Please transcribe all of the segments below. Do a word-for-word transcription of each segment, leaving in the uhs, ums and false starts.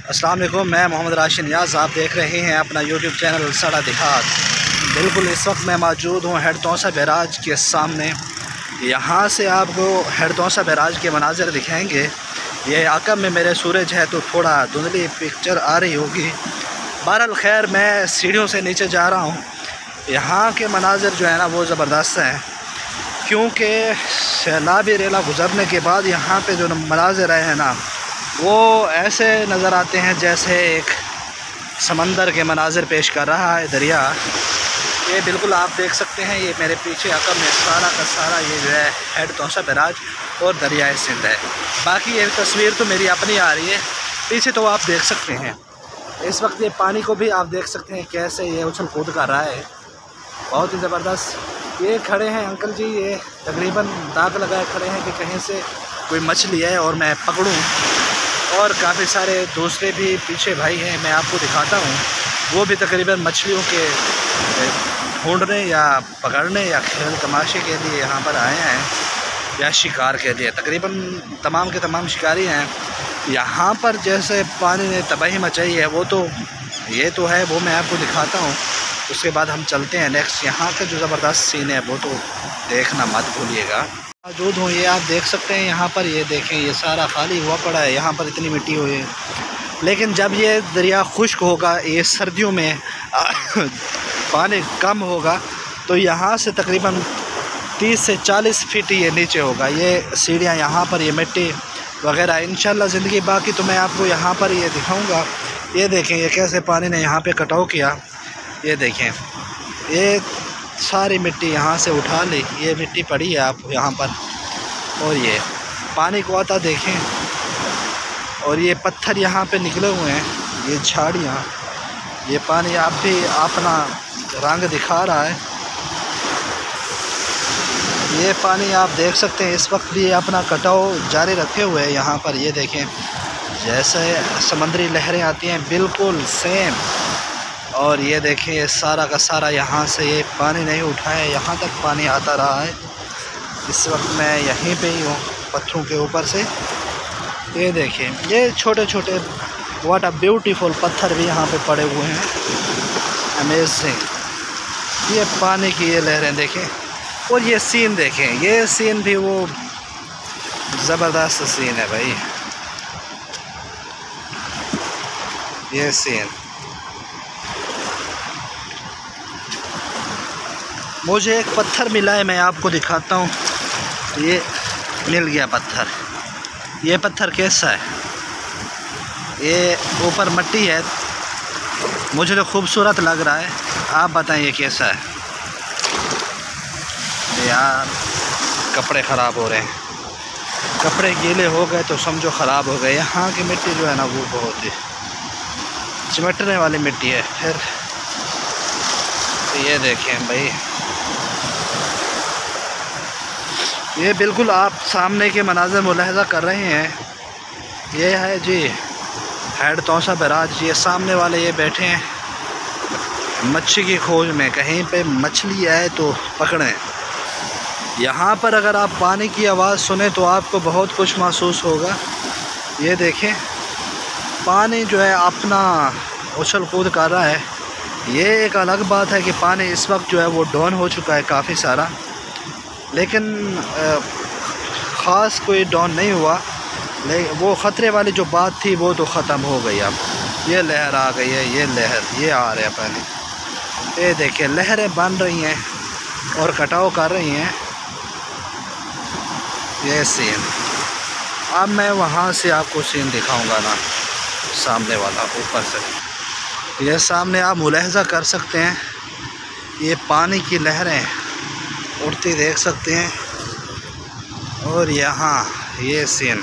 अस्सलाम वालेकुम, मैं मोहम्मद राशिद नियाज़। आप देख रहे हैं अपना यूट्यूब चैनल सड़ा दिहात। बिल्कुल इस वक्त मैं मौजूद हूँ हेड तौसा बैराज के सामने। यहाँ से आपको हेड तौसा बैराज के मनाज़र दिखाएंगे। ये अकब में मेरे सूरज है तो थोड़ा धुंधली पिक्चर आ रही होगी। बहरहाल खैर, मैं सीढ़ियों से नीचे जा रहा हूँ। यहाँ के मनाज़र जो है ना वो ज़बरदस्त हैं, क्योंकि सैलाबी रेला गुज़रने के बाद यहाँ पे जो मनाज़र हैं ना वो ऐसे नज़र आते हैं जैसे एक समंदर के मनाज़र पेश कर रहा है दरिया। ये बिल्कुल आप देख सकते हैं, ये मेरे पीछे अकब में सारा का सारा ये जो है हेड तौसा बैराज और दरियाए सिंध है। बाकी ये तस्वीर तो मेरी अपनी आ रही है, पीछे तो आप देख सकते हैं। इस वक्त ये पानी को भी आप देख सकते हैं कैसे ये उछल कूद कर रहा है, बहुत ही ज़बरदस्त। ये खड़े हैं अंकल जी, ये तकरीबन दाग लगाए खड़े हैं कि कहीं से कोई मछली है और मैं पकड़ूं। और काफ़ी सारे दूसरे भी पीछे भाई हैं, मैं आपको दिखाता हूँ। वो भी तकरीबन मछलियों के ढूंढने या पकड़ने या खेल तमाशे के लिए यहाँ पर आए हैं, या शिकार के लिए। तकरीबन तमाम के तमाम शिकारी हैं। यहाँ पर जैसे पानी ने तबाही मचाई है वो तो ये तो है, वो मैं आपको दिखाता हूँ। उसके बाद हम चलते हैं नेक्स्ट। यहाँ का जो ज़बरदस्त सीन है वो तो देखना मत भूलिएगा। मौजूद हूँ, ये आप देख सकते हैं। यहाँ पर ये देखें, ये सारा खाली हुआ पड़ा है, यहाँ पर इतनी मिट्टी हुई है। लेकिन जब ये दरिया खुश्क होगा, ये सर्दियों में पानी कम होगा, तो यहाँ से तकरीबन तीस से चालीस फीट ये नीचे होगा। ये सीढ़ियाँ यहाँ पर, ये मिट्टी वगैरह इंशाल्लाह ज़िंदगी बाकी तो मैं आपको यहाँ पर ये दिखाऊँगा। ये देखें, ये कैसे पानी ने यहाँ पर कटाव किया। ये देखें, ये सारी मिट्टी यहाँ से उठा ली, ये मिट्टी पड़ी है आप यहाँ पर। और ये पानी को आता देखें, और ये पत्थर यहाँ पे निकले हुए हैं, ये झाड़ियाँ, ये पानी आप भी अपना रंग दिखा रहा है। ये पानी आप देख सकते हैं इस वक्त भी अपना कटाव जारी रखे हुए हैं यहाँ पर। ये देखें, जैसे समंदरी लहरें आती हैं बिल्कुल सेम। और ये देखें, ये सारा का सारा यहाँ से ये पानी नहीं उठा है, यहाँ तक पानी आता रहा है। इस वक्त मैं यहीं पे ही हूँ पत्थरों के ऊपर से। ये देखें, ये छोटे छोटे व्हाट अ ब्यूटीफुल पत्थर भी यहाँ पे पड़े हुए हैं, अमेजिंग। ये पानी की ये लहरें देखें, और ये सीन देखें, ये सीन भी वो ज़बरदस्त सीन है भाई। ये सीन मुझे एक पत्थर मिला है, मैं आपको दिखाता हूँ। ये मिल गया पत्थर। ये पत्थर कैसा है? ये ऊपर मिट्टी है, मुझे तो खूबसूरत लग रहा है। आप बताएं ये कैसा है? यार कपड़े ख़राब हो रहे हैं, कपड़े गीले हो गए तो समझो ख़राब हो गए। यहाँ की मिट्टी जो है ना वो बहुत ही चिमटने वाली मिट्टी है। फिर ये देखें भाई, ये बिल्कुल आप सामने के मनाज़र मुलाहज़ा कर रहे हैं। ये है जी हेड तौसा बैराज। ये सामने वाले ये बैठे हैं मच्छी की खोज में, कहीं पे मछली आए तो पकड़ें। यहाँ पर अगर आप पानी की आवाज़ सुने तो आपको बहुत कुछ महसूस होगा। ये देखें, पानी जो है अपना उछल कूद कर रहा है। ये एक अलग बात है कि पानी इस वक्त जो है वो डाउन हो चुका है काफ़ी सारा, लेकिन ख़ास कोई डाउन नहीं हुआ। ले वो ख़तरे वाली जो बात थी वो तो ख़त्म हो गई। अब ये लहर आ गई है, ये लहर ये आ रहा है पानी। ये देखिए, लहरें बन रही हैं और कटाव कर रही हैं। ये सीन अब मैं वहाँ से आपको सीन दिखाऊंगा ना, सामने वाला ऊपर से। ये सामने आप मुलाहज़ा कर सकते हैं, ये पानी की लहरें उड़ती देख सकते हैं। और यहाँ ये सीन,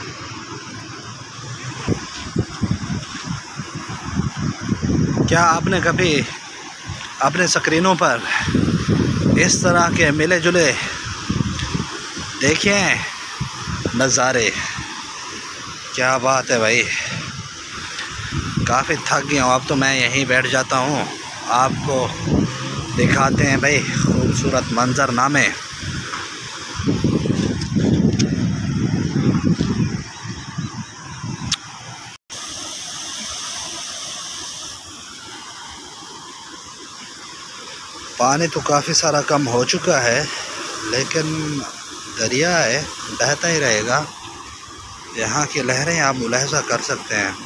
क्या आपने कभी अपने स्क्रीनों पर इस तरह के मिले जुले देखे हैं नज़ारे? क्या बात है भाई, काफ़ी थक गया हूँ। अब तो मैं यहीं बैठ जाता हूँ, आपको दिखाते हैं भाई खूबसूरत मंजरनामे। पानी तो काफ़ी सारा कम हो चुका है, लेकिन दरिया है, बहता ही रहेगा। यहाँ की लहरें आप मुलाहिज़ा कर सकते हैं।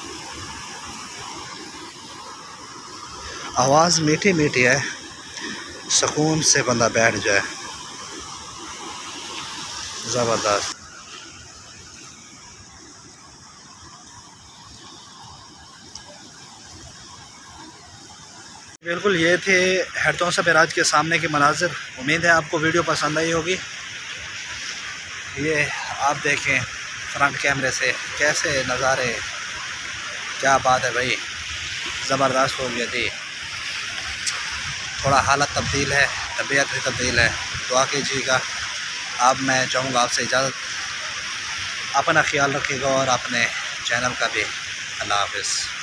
आवाज़ मीठी मीठी है, सुकून से बंदा बैठ जाए। ज़बरदस्त। बिल्कुल ये थे हेडतौसा बैराज के सामने के मनाजिर। उम्मीद है आपको वीडियो पसंद आई होगी। ये आप देखें फ्रंट कैमरे से कैसे नज़ारे, क्या बात है भाई, ज़बरदस्त हो गई थी। थोड़ा हालत तब्दील है, तबीयत भी तब्दील है, दुआ कीजिएगा। अब मैं चाहूँगा आपसे इजाज़त, अपना ख्याल रखिएगा और अपने चैनल का भी। अल्लाह हाफ़िज़।